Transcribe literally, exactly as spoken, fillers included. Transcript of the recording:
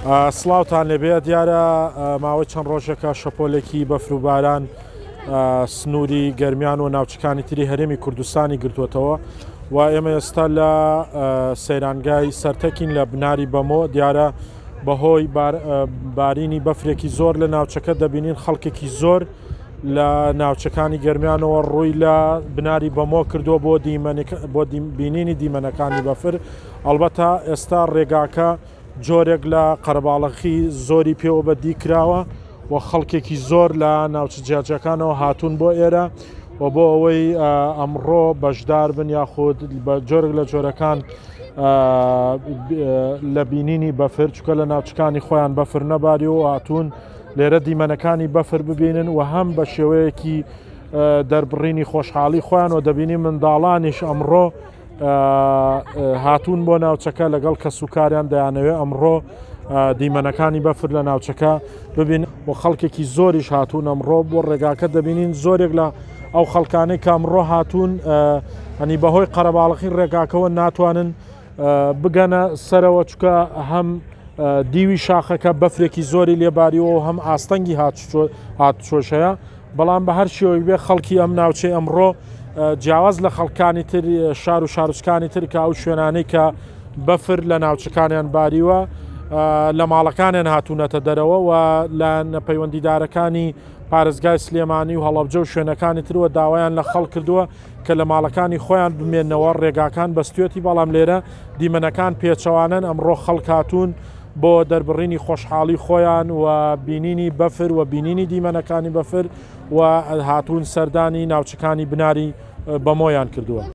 سڵاوتان لەبێ دیارە ماوەی چەند ڕۆژێکە شەپۆلێکی بەفر و باران سنووری گەرمیان و ناوچەکانی تری هەرێمی کوردستانی گرتووەتەوە و ئێمە ئێستا لە سەیرانگای سەرتەکین لە بناری بەمۆ دیارە بەهۆی بارینی بەفرێکی زۆر لە ناوچەکە دەبینین خەڵکێکی زۆر لە ناوچەکانی گەرمیانەوە ڕووی لە بناری بەمۆ کردووە بۆ بینینی دیمەنەکانی بەفر. ئەڵبەتە ئێستا ڕێگاکە جۆرێک لە قەرەباڵغی زۆری پێوە بەدی کراوە و خەڵکێکی زۆر لە ناوچە جیاجەکانەوە هاتوون بۆ ئێرە و بۆ ئەوەی ئەمڕۆ بەشدار بن یاخود بە جۆرێک لە جۆرەکان لە بینینی بەفر چکە لە ناوچەکانی خۆیان بەفر نەباری و هاتوون لێرە دیمەنەکانی بەفر ببینن و هەم بە شێوەیەکی دەربڕینی خۆشحاڵی خۆیان و دەبینی منداڵانیش ئەمڕۆ هاتوون بۆ ناوچەکە لەگەڵ کە سوکاریان دەیانەوێ ئەمڕۆ دیمەنەکانی بەفر لە ناوچەکە ببین و خەڵکێکی زۆریش هاتوون ئەمڕۆ بۆ ڕێگاکە دەبینین زۆرێک لە ئەو خەڵکانەی کە ئەمڕۆ هاتوون هەنی بەهۆی قەرەباڵغی ڕێگاکەوە ناتوانن بگەنە سەرەوە چکە هەم دیوی شاخەکە بەفرێکی زۆری لێباریەوە و هەم ئاستەنگی هاتوچۆشەیە، بەڵام بە هەر شێوەی بێ خەڵکی ئەم ناوچەی ئەمڕۆ جیاواز لە خەڵکانی تر شار و شارچکانی تر کە ئەو شوێنانەی کە بەفر لە ناوچەکانیان باریوە لە ماڵەکانیان هاتوونەتە دەرەوە و لە نەپەیوەندیدارەکانی پارێزگای سلێمانی و هەڵەبجە و شوێنەکانی ترەوە داوایان لە خەڵک کردووە کە لە ماڵەکانی خۆیان بمێنەوە ڕێگاکان بەستوێتی، بەڵام لێرە دیمەنەکان پێچەوانن ئەمڕۆ خەڵک هاتوون بۆ دەربڕینی خۆشحاڵی خۆیان و بینینی بەفر و بینینی دیمەنەکانی بەفر و هاتوون سەردانی ناوچەکانی بناری بەمۆیان کردووە.